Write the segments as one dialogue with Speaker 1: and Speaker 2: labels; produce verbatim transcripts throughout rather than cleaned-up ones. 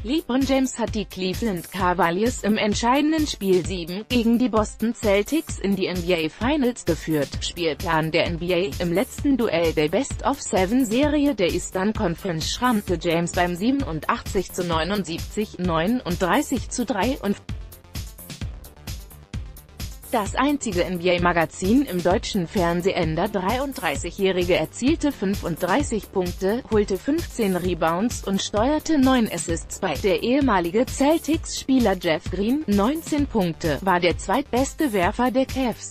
Speaker 1: LeBron James hat die Cleveland Cavaliers im entscheidenden Spiel sieben gegen die Boston Celtics in die N B A Finals geführt. Spielplan der N B A: Im letzten Duell der Best-of-Seven-Serie der Eastern Conference schrammte James beim siebenundachtzig zu neunundsiebzig, neununddreißig zu drei und das einzige N B A-Magazin im deutschen Fernsehen. Der dreiunddreißigjährige erzielte fünfunddreißig Punkte, holte fünfzehn Rebounds und steuerte neun Assists bei. Der ehemalige Celtics-Spieler Jeff Green, neunzehn Punkte, war der zweitbeste Werfer der Cavs.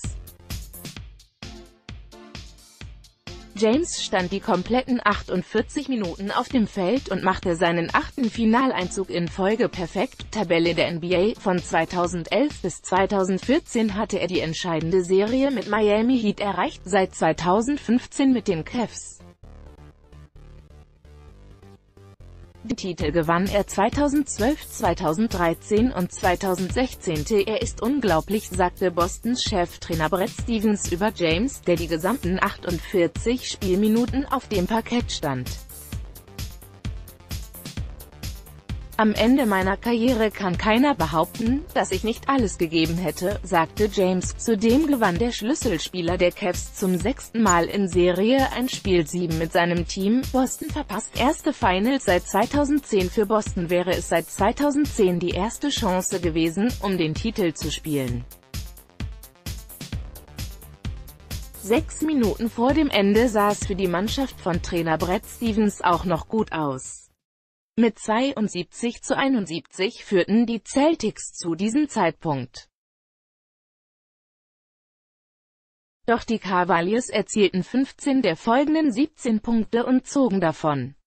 Speaker 1: James stand die kompletten achtundvierzig Minuten auf dem Feld und machte seinen achten Finaleinzug in Folge perfekt. Tabelle der N B A: Von zweitausendelf bis zweitausendvierzehn hatte er die entscheidende Serie mit Miami Heat erreicht, seit zweitausendfünfzehn mit den Cavs. Den Titel gewann er zweitausendzwölf, zweitausenddreizehn und zweitausendsechzehn. Er ist unglaublich, sagte Bostons Cheftrainer Brad Stevens über James, der die gesamten achtundvierzig Spielminuten auf dem Parkett stand. Am Ende meiner Karriere kann keiner behaupten, dass ich nicht alles gegeben hätte, sagte James. Zudem gewann der Schlüsselspieler der Cavs zum sechsten Mal in Serie ein Spiel sieben mit seinem Team. Boston verpasst erste Finals seit zweitausendzehn. Für Boston wäre es seit zweitausendzehn die erste Chance gewesen, um den Titel zu spielen. Sechs Minuten vor dem Ende sah es für die Mannschaft von Trainer Brad Stevens auch noch gut aus. Mit zweiundsiebzig zu einundsiebzig führten die Celtics zu diesem Zeitpunkt. Doch die Cavaliers erzielten fünfzehn der folgenden siebzehn Punkte und zogen davon.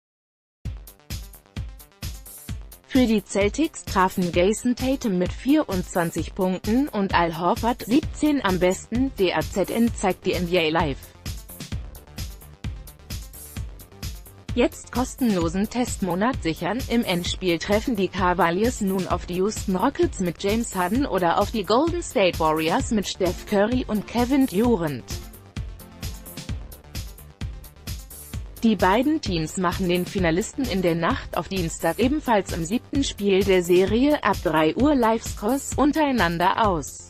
Speaker 1: Für die Celtics trafen Jayson Tatum mit vierundzwanzig Punkten und Al Horford siebzehn am besten. D A Z N zeigt die N B A live. Jetzt kostenlosen Testmonat sichern. Im Endspiel treffen die Cavaliers nun auf die Houston Rockets mit James Harden oder auf die Golden State Warriors mit Steph Curry und Kevin Durant. Die beiden Teams machen den Finalisten in der Nacht auf Dienstag ebenfalls im siebten Spiel der Serie ab drei Uhr Live-Scores untereinander aus.